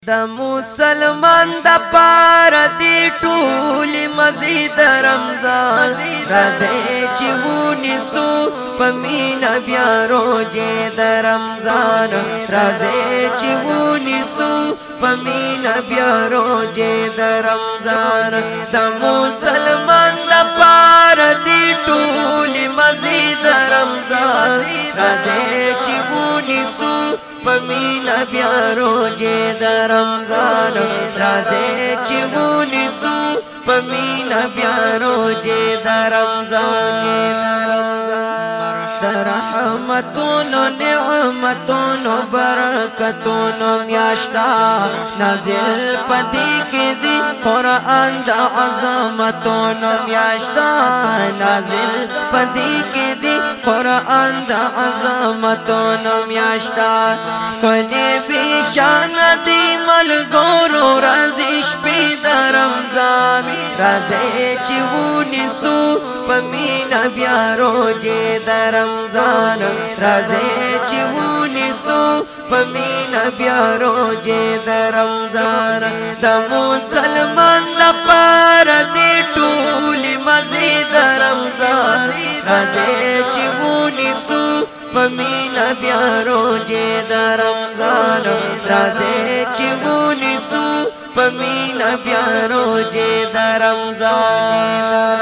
دا مسلمان دا پارا دی ټولی مزید رمضان رازی چی ونی سو پمینا بیا روجے دا رمضان رازی چی ونی سو پمینا بیا روجے دا رمضان دا مسلمان دا پارا دی ټولی مزید رمضان رازی چی ونی سو پمینا بیا روجے دا رمضان رازے چی مونی سو پمینا بیا روجے دا رمضان دا رحمتونو نعمتونو برکتونو میاشتا نازل پدی کی دی قرآن دا عظمتونو میاشتا نازل پدی کی دی قرآن دا عظمتونو میاشتا کلی بیشان دی ملگورو رازش پی دا رمضان رازی چی ونی سو پمینا بیا روجے دا رمضان رازی چی ونی سو پمینا بیا روجے دا رمضان دا مسلمان دا پارا دی ٹولی مزید رمضان رازی چی ونی سو پمینا بیا روجے دا رمضان رازی چی ونی سو پمینا بیا روجے دا رمضان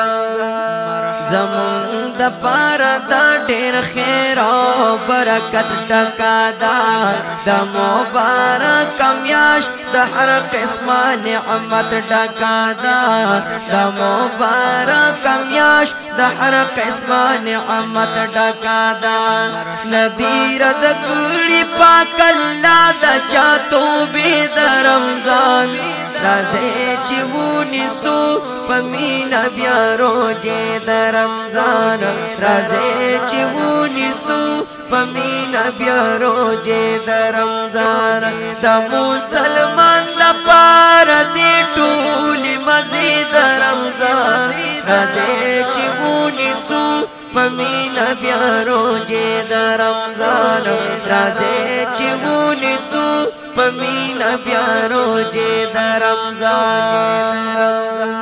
زمون دا پارا دا ډیر خیر او برکت ټکا دا مبارک میاش دا هر قسمه نعمت ټکا دا مبارک میاش دا هر قسمه نعمت ټکا ندیر د کړي پاک الله دا چاتو به د رمضان رازی چی ونی سو پمینا بیا روجے دا رمضان رازی چی ونی سو پمینا بیا روجے دا رمضان دا مسلمان دا پارا دی ټولی مزید رمضان رازی چی ونی سو پمینا بیا روجے دا رمضان رازی چی ونی سو پمینا بیا روجے دا رمضان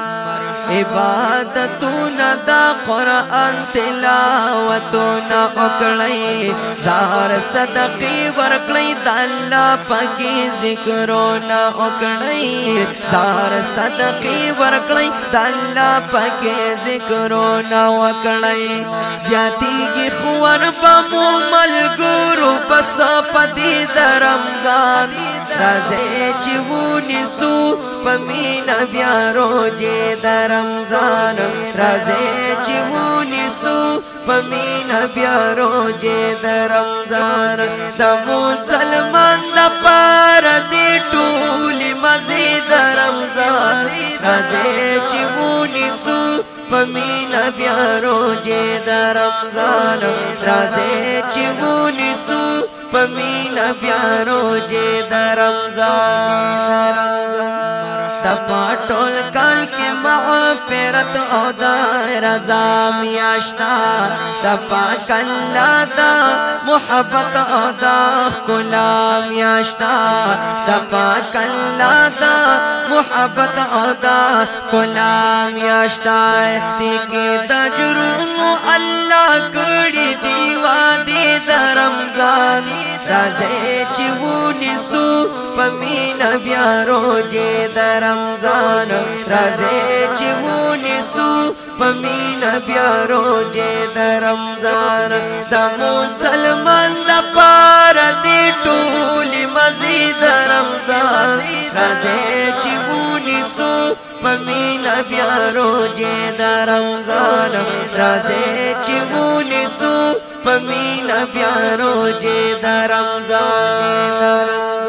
عبادتونا دا قرآن تلاوتونا اکڑی زار صدقی ورکڑی دا اللہ پاکی ذکرونا اکڑی زار صدقی ورکڑی دا اللہ پاکی ذکرونا اکڑی زیادی کی خوار پمو ملگورو بس پدی دا رمضان رازی چی ونی سو پمینا بیا روجے دا رمضان رازی چی ونی سو پمینا بیا روجے دا رمضان دا مسلمان دا پارا دی ټولی مزید رمضان رازی چی ونی سو پمینا بیا روجے دا رمضان رازی چی ونی سو پمینا بیا روجے دا رمضان دا پاٹول کال کی مغفرت او دا رضا میاشتا دا پاک اللہ دا محبت او دا خلا میاشتا دا پاک اللہ دا محبت او دا خلا میاشتا احتی کی دا جرم اللہ کڑی دیوادی دا رمضان رازی چی ونی سو پمینا بیا روجے دا رمضان رازی چی ونی سو پمینا بیا روجے دا رمضان دا مسلمان دا پارا دی ټولی مزید رمضان رازی چی ونی سو پمینا بیا روجے دا رمضان رازی چی ونی سو پمینا بیا روجے دا رمضان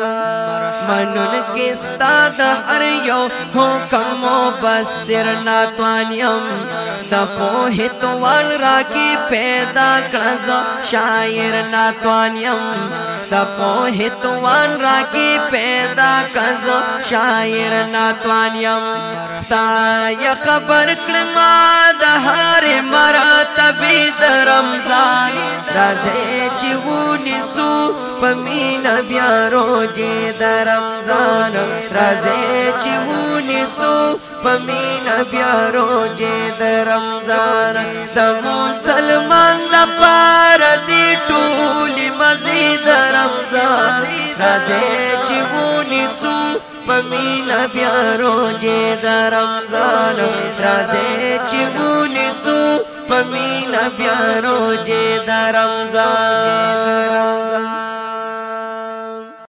منون کستا دا هر یو حکم مبصر ناتوانیم دا پوهی توان راکی پیدا کړزو شاعر ناتوانیم دا پوهی توان راکی پیدا کړزو شاعر ناتوانیم تا یا خبر کړما دا هر مرتبه د رمضان رازی چی ونی سو پمینا بیا روجے دا رمضان رمضان رازه چې ونیسو پمینا بیا روزه د رمضان د مسلمان لپاره دی ټولې مزې د رمضان رازه چې ونیسو پمینا بیا روزه د رمضان رازه چې ونیسو پمینا بیا روزه د رمضان